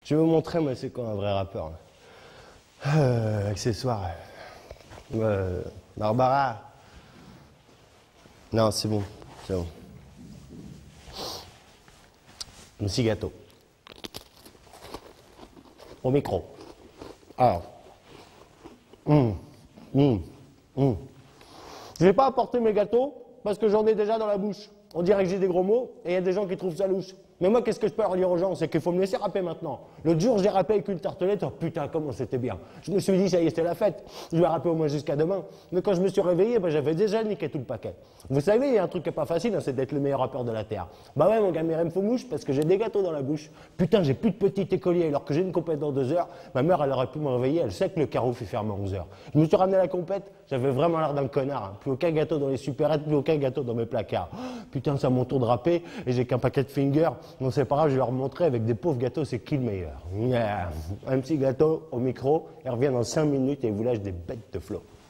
Je vais vous montrer, moi, c'est quoi un vrai rappeur. Accessoires. Barbara. Non, c'est bon. C'est bon. Un petit gâteau. Au micro. Alors. Je vais pas apporter mes gâteaux parce que j'en ai déjà dans la bouche. On dirait que j'ai des gros mots et il y a des gens qui trouvent ça louche. Mais moi, qu'est-ce que je peux leur dire aux gens? C'est qu'il faut me laisser rapper maintenant. L'autre jour, j'ai rappé avec une tartelette. Oh putain, comment c'était bien. Je me suis dit, ça y est, c'était la fête. Je vais rapper au moins jusqu'à demain. Mais quand je me suis réveillé, j'avais déjà niqué tout le paquet. Vous savez, il y a un truc qui est pas facile, hein, c'est d'être le meilleur rappeur de la Terre. Bah ouais, mon gars, mais il me faut mouche parce que j'ai des gâteaux dans la bouche. Putain, j'ai plus de petit écolier alors que j'ai une compète dans 2 heures. Ma mère, elle aurait pu me réveiller. Elle sait que le carreau fait fermer à 11 heures. Je me suis ramené à la compète. J'avais vraiment l'air d'un connard. Hein. Plus aucun gâteau dans les supérettes, plus aucun gâteau dans mes placards. Oh, putain, c'est à mon tour de rapper et j'ai qu'un paquet de fingers. Non, c'est pas grave, je vais leur montrer avec des pauvres gâteaux, c'est qui le meilleur. Un petit gâteau au micro, il revient dans 5 minutes et il vous lâche des bêtes de flow.